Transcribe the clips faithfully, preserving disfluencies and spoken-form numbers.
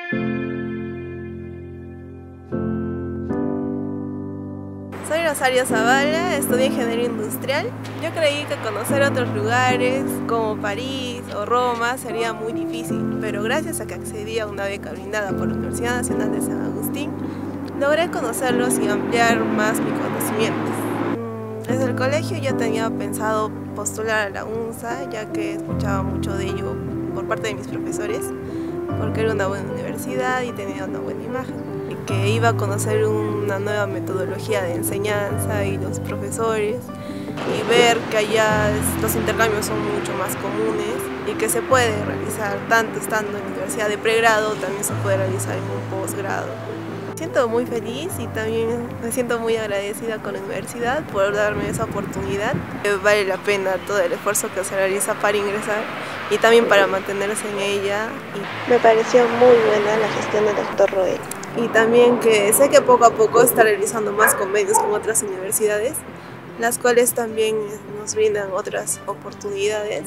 Soy Rosario Zavala, estudio Ingeniería Industrial. Yo creí que conocer otros lugares como París o Roma sería muy difícil, pero gracias a que accedí a una beca brindada por la Universidad Nacional de San Agustín, logré conocerlos y ampliar más mis conocimientos. Desde el colegio ya tenía pensado postular a la UNSA, ya que escuchaba mucho de ello por parte de mis profesores, porque era una buena universidad y tenía una buena imagen. Que iba a conocer una nueva metodología de enseñanza y los profesores, y ver que allá los intercambios son mucho más comunes y que se puede realizar tanto estando en la universidad de pregrado, también se puede realizar en un posgrado. Me siento muy feliz y también me siento muy agradecida con la universidad por darme esa oportunidad. Vale la pena todo el esfuerzo que se realiza para ingresar y también para mantenerse en ella. Y me pareció muy buena la gestión del doctor Roel. Y también que sé que poco a poco está realizando más convenios con otras universidades, las cuales también nos brindan otras oportunidades.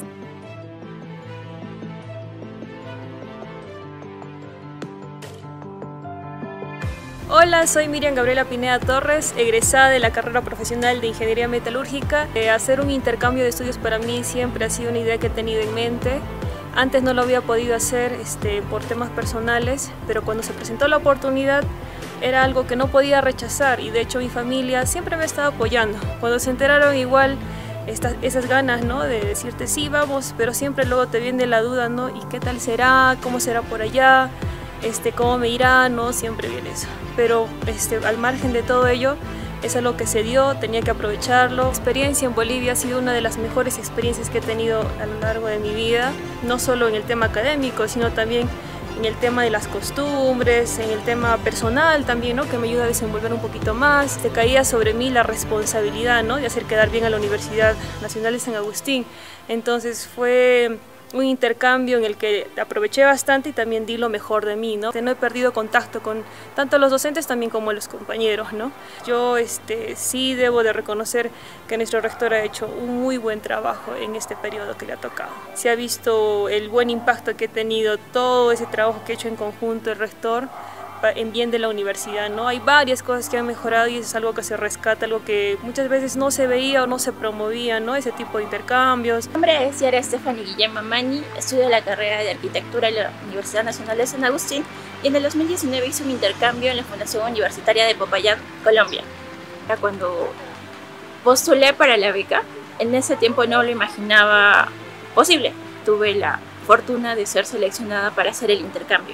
Hola, soy Miriam Gabriela Pineda Torres, egresada de la carrera profesional de Ingeniería Metalúrgica. Eh, hacer un intercambio de estudios para mí siempre ha sido una idea que he tenido en mente. Antes no lo había podido hacer este, por temas personales, pero cuando se presentó la oportunidad era algo que no podía rechazar y de hecho mi familia siempre me estaba apoyando. Cuando se enteraron igual estas, esas ganas, ¿no?, de decirte sí, vamos, pero siempre luego te viene la duda, ¿no? ¿Y qué tal será? ¿Cómo será por allá? Este, ¿Cómo me irá? ¿No? Siempre viene eso. Pero este, al margen de todo ello, es algo que se dio, tenía que aprovecharlo. La experiencia en Bolivia ha sido una de las mejores experiencias que he tenido a lo largo de mi vida, no solo en el tema académico, sino también en el tema de las costumbres, en el tema personal también, ¿no?, que me ayuda a desenvolver un poquito más. Te caía sobre mí la responsabilidad, ¿no?, de hacer quedar bien a la Universidad Nacional de San Agustín. Entonces fue un intercambio en el que aproveché bastante y también di lo mejor de mí, ¿no? No he perdido contacto con tanto los docentes también como los compañeros, ¿no? Yo este, sí debo de reconocer que nuestro rector ha hecho un muy buen trabajo en este periodo que le ha tocado. Se ha visto el buen impacto que ha tenido todo ese trabajo que ha hecho en conjunto el rector en bien de la universidad, ¿no? Hay varias cosas que han mejorado y es algo que se rescata, algo que muchas veces no se veía o no se promovía, ¿no?, ese tipo de intercambios. Mi nombre es Yara Stephanie Guillén Mamani, estudio la carrera de Arquitectura en la Universidad Nacional de San Agustín y en el dos mil diecinueve hice un intercambio en la Fundación Universitaria de Popayán, Colombia. Era cuando postulé para la beca, en ese tiempo no lo imaginaba posible. Tuve la fortuna de ser seleccionada para hacer el intercambio.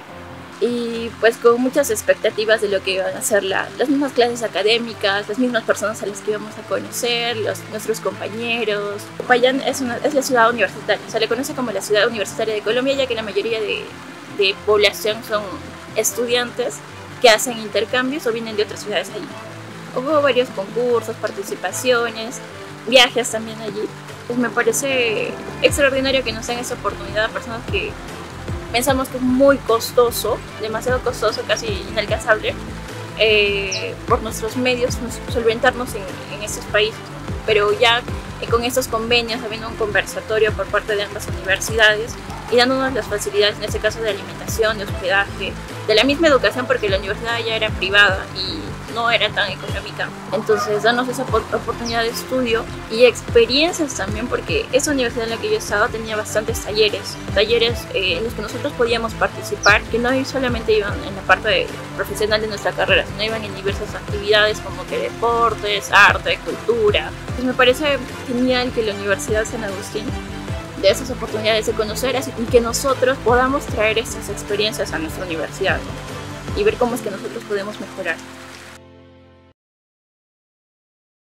Y pues con muchas expectativas de lo que iban a ser la, las mismas clases académicas, las mismas personas a las que íbamos a conocer, los, nuestros compañeros. Popayán es, una, es la ciudad universitaria, se le conoce como la ciudad universitaria de Colombia, ya que la mayoría de, de población son estudiantes que hacen intercambios o vienen de otras ciudades allí. Hubo varios concursos, participaciones, viajes también allí. Pues me parece extraordinario que nos den esa oportunidad a personas que pensamos que es muy costoso, demasiado costoso, casi inalcanzable, eh, por nuestros medios solventarnos en, en estos países. Pero ya eh, con estos convenios, habiendo un conversatorio por parte de ambas universidades y dándonos las facilidades, en este caso de alimentación, de hospedaje, de la misma educación, porque la universidad ya era privada y no era tan económica. Entonces, darnos esa oportunidad de estudio y experiencias también, porque esa universidad en la que yo estaba tenía bastantes talleres, talleres eh, en los que nosotros podíamos participar, que no solamente iban en la parte de, profesional de nuestra carrera, sino iban en diversas actividades como que deportes, arte, cultura. Pues me parece genial que la Universidad San Agustín de esas oportunidades de conocer y que nosotros podamos traer estas experiencias a nuestra universidad, ¿no?, y ver cómo es que nosotros podemos mejorar.